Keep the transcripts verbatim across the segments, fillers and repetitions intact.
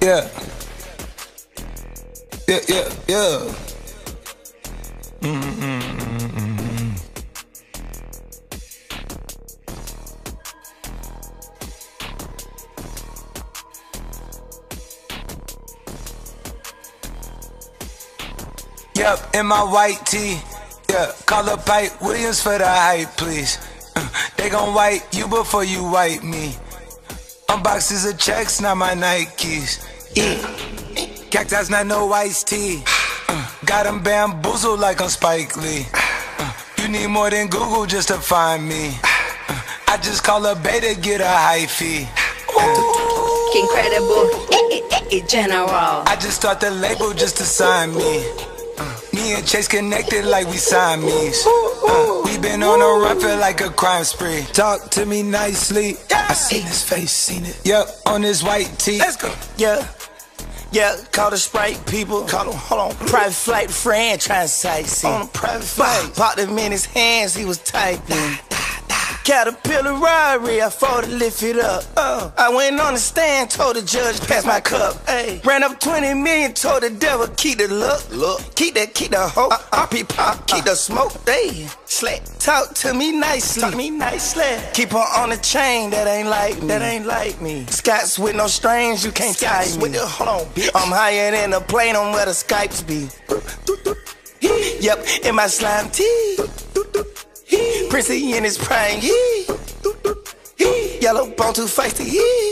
Yeah. Yeah, yeah, yeah. Mm-mm-mm-mm-mm. Yep, in my white tee. Yeah, call up Pipe Williams for the hype, please. Uh, they gon' wipe you before you wipe me. Unboxes of checks, not my Nikes. Yeah, cacti's not no iced tea. Uh, got them bamboozled like I'm Spike Lee. Uh, you need more than Google just to find me. Uh, I just call a beta, get a high fee. Uh, Incredible, eh, eh, eh, general. I just start the label just to sign me. Uh, me and Chase connected like we Siamese. Uh, we been on a run, feel like a crime spree. Talk to me nicely. I seen his face, seen it. Yep, on his white tee. Let's go. Yeah. Yeah, call the Sprite people. Call him, hold on. Private flight friend trying to sightsee. On a private flight. Popped him in his hands, he was typing. Caterpillar robbery, I fought to lift it up. Uh, I went on the stand, told the judge, pass my cup. Ay. Ran up twenty million, told the devil, keep the look. Look. Keep that, keep the hope. Uh, uh, R P pop, keep uh, the smoke. Hey, slack. Talk to me nicely. Talk to me nicely. Keep her on the chain, that ain't like me. That ain't like me. Scots with no strings, you can't tie me. With the, hold on, bitch. I'm higher than the plane on where the Skypes be. Yep, in my slime tee. Princey in his prime, he yellow bone too feisty,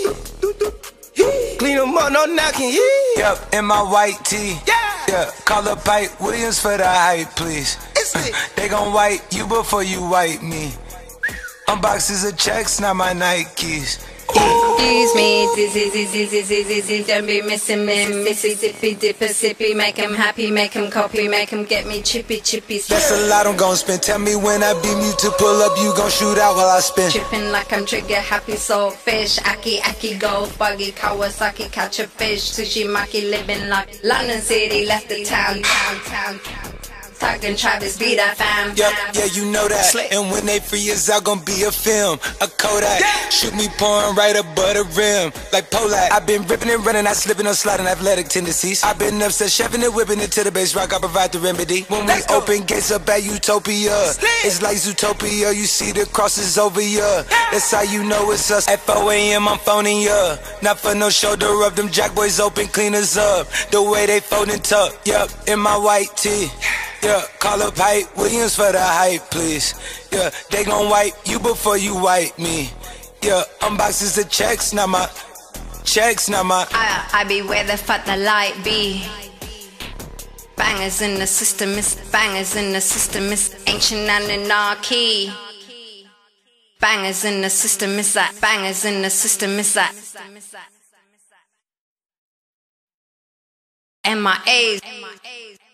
he clean him up, no knocking, he. Yep, in my white tee. Yeah, yeah. Call up Pipe Williams for the hype, please. Uh, they gon' wipe you before you wipe me. Unboxes of checks, not my Nikes. Excuse me, dizzy, dizzy, dizzy, dizzy, don't be missing me. Mississippi, dipper, sippy, make him happy, make him copy, make him get me chippy, chippy. That's a lot I'm gon' spend. Tell me when I beam you to pull up, you gon' shoot out while I spin. Tripping like I'm trigger happy, soul fish, aki, aki, gold buggy, Kawasaki, catch a fish, sushi, maki, living like London City, left the town, town, town, town. Talking Travis, be that fam. Yep, yeah, you know that. And when they free us out, gon' be a film, a Kodak. Yeah. Shoot me pouring right above the rim, like Polak. I been ripping and running, I slipping on sliding, athletic tendencies. I been upset, chefing and whipping it to the base rock. I provide the remedy. When we open gates up at Utopia, it's like Zootopia. You see the crosses over ya. That's how you know it's us. At four A M I'm phoning ya. Not for no shoulder rub. Them jack boys open cleaners up. The way they fold and tuck. Yep, in my white tee. Yeah, call up Pipe Williams for the hype, please. Yeah, they gon' wipe you before you wipe me. Yeah, unboxes of checks, not my checks, not my. I, I be where the fuck the light be. Bangers in the system, it's bangers in the system, it's ancient anarchy. Bangers in the system, it's that bangers in the system, it's that. M I A's.